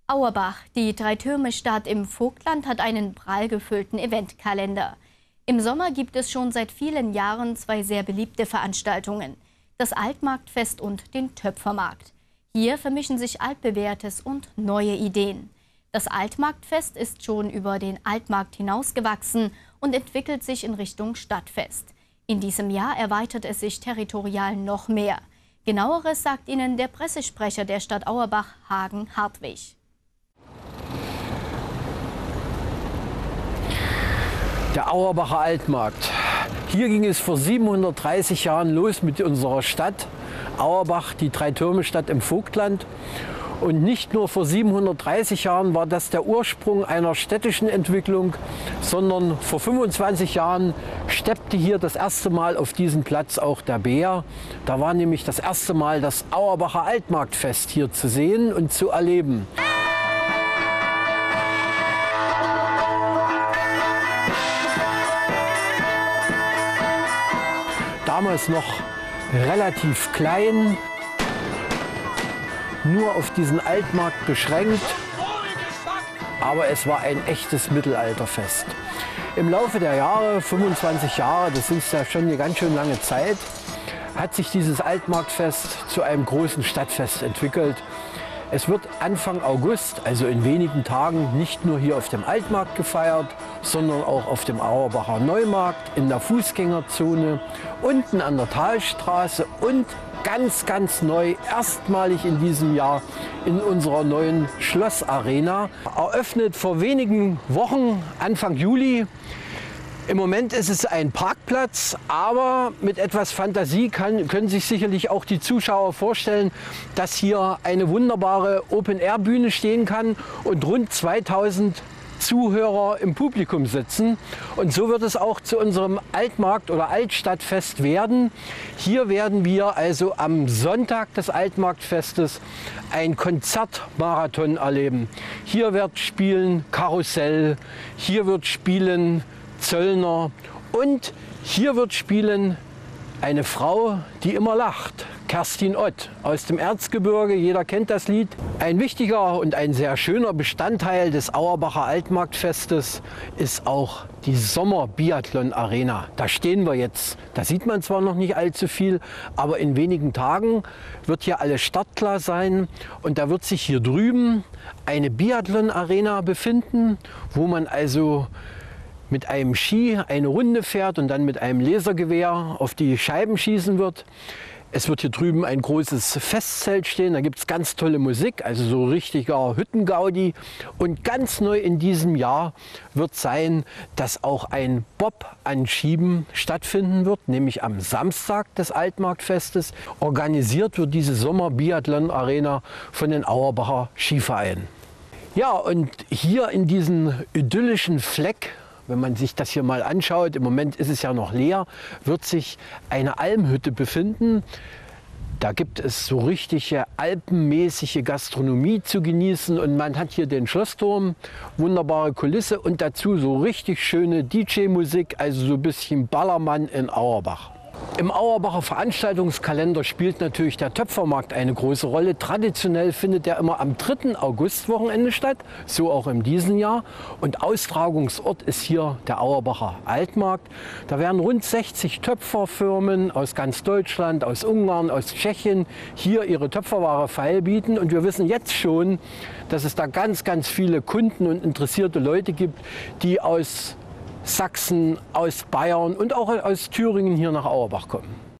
Auerbach, die Dreitürme-Stadt im Vogtland, hat einen prall gefüllten Eventkalender. Im Sommer gibt es schon seit vielen Jahren zwei sehr beliebte Veranstaltungen: das Altmarktfest und den Töpfermarkt. Hier vermischen sich altbewährtes und neue Ideen. Das Altmarktfest ist schon über den Altmarkt hinausgewachsen und entwickelt sich in Richtung Stadtfest. In diesem Jahr erweitert es sich territorial noch mehr. Genaueres sagt Ihnen der Pressesprecher der Stadt Auerbach, Hagen Hartwig. Der Auerbacher Altmarkt. Hier ging es vor 730 Jahren los mit unserer Stadt Auerbach, die Dreitürme-Stadt im Vogtland. Und nicht nur vor 730 Jahren war das der Ursprung einer städtischen Entwicklung, sondern vor 25 Jahren steppte hier das erste Mal auf diesen Platz auch der Bär. Da war nämlich das erste Mal das Auerbacher Altmarktfest hier zu sehen und zu erleben. Damals noch relativ klein, nur auf diesen Altmarkt beschränkt, aber es war ein echtes Mittelalterfest. Im Laufe der Jahre, 25 Jahre, das ist ja schon eine ganz schön lange Zeit, hat sich dieses Altmarktfest zu einem großen Stadtfest entwickelt. Es wird Anfang August, also in wenigen Tagen, nicht nur hier auf dem Altmarkt gefeiert, sondern auch auf dem Auerbacher Neumarkt, in der Fußgängerzone, unten an der Talstraße und ganz neu, erstmalig in diesem Jahr in unserer neuen Schlossarena. Eröffnet vor wenigen Wochen, Anfang Juli. Im Moment ist es ein Parkplatz, aber mit etwas Fantasie können sich sicherlich auch die Zuschauer vorstellen, dass hier eine wunderbare Open-Air-Bühne stehen kann und rund 2000 Zuhörer im Publikum sitzen. Und so wird es auch zu unserem Altmarkt- oder Altstadtfest werden. Hier werden wir also am Sonntag des Altmarktfestes ein Konzertmarathon erleben. Hier wird spielen Karussell, hier wird spielen Zöllner und hier wird spielen eine Frau, die immer lacht. Kerstin Ott aus dem Erzgebirge, jeder kennt das Lied. Ein wichtiger und ein sehr schöner Bestandteil des Auerbacher Altmarktfestes ist auch die Sommer-Biathlon-Arena. Da stehen wir jetzt. Da sieht man zwar noch nicht allzu viel, aber in wenigen Tagen wird hier alles startklar sein. Und da wird sich hier drüben eine Biathlon-Arena befinden, wo man also mit einem Ski eine Runde fährt und dann mit einem Lasergewehr auf die Scheiben schießen wird. Es wird hier drüben ein großes Festzelt stehen, da gibt es ganz tolle Musik, also so richtiger Hüttengaudi. Und ganz neu in diesem Jahr wird sein, dass auch ein Bob-Anschieben stattfinden wird, nämlich am Samstag des Altmarktfestes. Organisiert wird diese Sommer-Biathlon-Arena von den Auerbacher Skivereinen. Ja, und hier in diesem idyllischen Fleck, wenn man sich das hier mal anschaut, im Moment ist es ja noch leer, wird sich eine Almhütte befinden. Da gibt es so richtige alpenmäßige Gastronomie zu genießen und man hat hier den Schlossturm, wunderbare Kulisse und dazu so richtig schöne DJ-Musik, also so ein bisschen Ballermann in Auerbach. Im Auerbacher Veranstaltungskalender spielt natürlich der Töpfermarkt eine große Rolle. Traditionell findet er immer am 3. Augustwochenende statt, so auch in diesem Jahr. Und Austragungsort ist hier der Auerbacher Altmarkt. Da werden rund 60 Töpferfirmen aus ganz Deutschland, aus Ungarn, aus Tschechien hier ihre Töpferware feilbieten. Und wir wissen jetzt schon, dass es da ganz viele Kunden und interessierte Leute gibt, die aus Sachsen, aus Bayern und auch aus Thüringen hier nach Auerbach kommen.